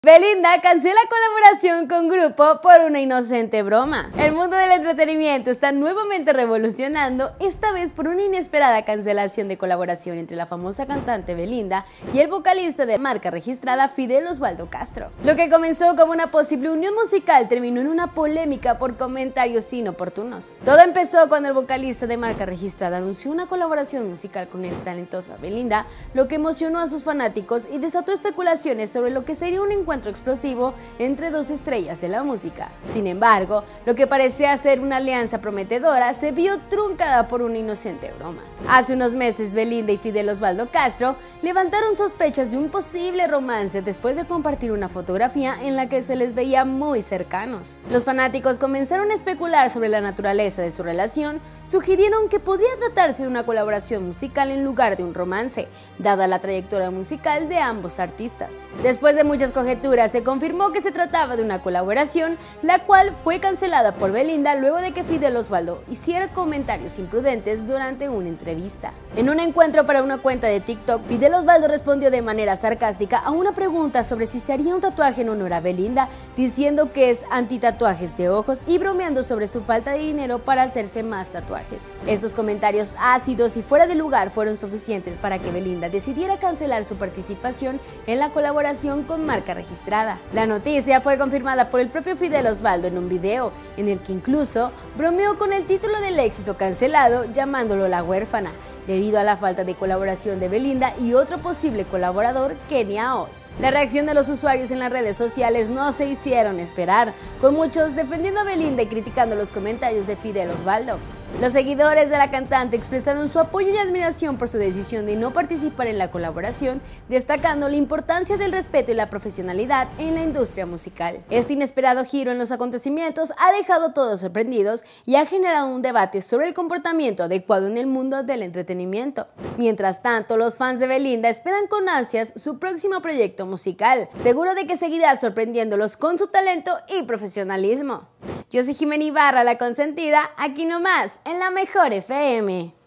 Belinda cancela colaboración con grupo por una inocente broma. El mundo del entretenimiento está nuevamente revolucionando, esta vez por una inesperada cancelación de colaboración entre la famosa cantante Belinda y el vocalista de marca registrada Fidel Osvaldo Castro. Lo que comenzó como una posible unión musical terminó en una polémica por comentarios inoportunos. Todo empezó cuando el vocalista de marca registrada anunció una colaboración musical con la talentosa Belinda, lo que emocionó a sus fanáticos y desató especulaciones sobre lo que sería un encuentro explosivo entre dos estrellas de la música. Sin embargo, lo que parecía ser una alianza prometedora se vio truncada por una inocente broma. Hace unos meses, Belinda y Fidel Osvaldo Castro levantaron sospechas de un posible romance después de compartir una fotografía en la que se les veía muy cercanos. Los fanáticos comenzaron a especular sobre la naturaleza de su relación, sugirieron que podría tratarse de una colaboración musical en lugar de un romance, dada la trayectoria musical de ambos artistas. Después de muchas conjeturas, se confirmó que se trataba de una colaboración, la cual fue cancelada por Belinda luego de que Fidel Osvaldo hiciera comentarios imprudentes durante una entrevista. En un encuentro para una cuenta de TikTok, Fidel Osvaldo respondió de manera sarcástica a una pregunta sobre si se haría un tatuaje en honor a Belinda, diciendo que es anti-tatuajes de ojos y bromeando sobre su falta de dinero para hacerse más tatuajes. Estos comentarios ácidos y fuera de lugar fueron suficientes para que Belinda decidiera cancelar su participación en la colaboración con marca registrada. La noticia fue confirmada por el propio Fidel Osvaldo en un video, en el que incluso bromeó con el título del éxito cancelado, llamándolo La Huérfana, debido a la falta de colaboración de Belinda y otro posible colaborador, Kenia Oz. La reacción de los usuarios en las redes sociales no se hicieron esperar, con muchos defendiendo a Belinda y criticando los comentarios de Fidel Osvaldo. Los seguidores de la cantante expresaron su apoyo y admiración por su decisión de no participar en la colaboración, destacando la importancia del respeto y la profesionalidad en la industria musical. Este inesperado giro en los acontecimientos ha dejado a todos sorprendidos y ha generado un debate sobre el comportamiento adecuado en el mundo del entretenimiento. Mientras tanto, los fans de Belinda esperan con ansias su próximo proyecto musical, seguro de que seguirá sorprendiéndolos con su talento y profesionalismo. Yo soy Jimena Ibarra, la consentida, aquí nomás, en La Mejor FM.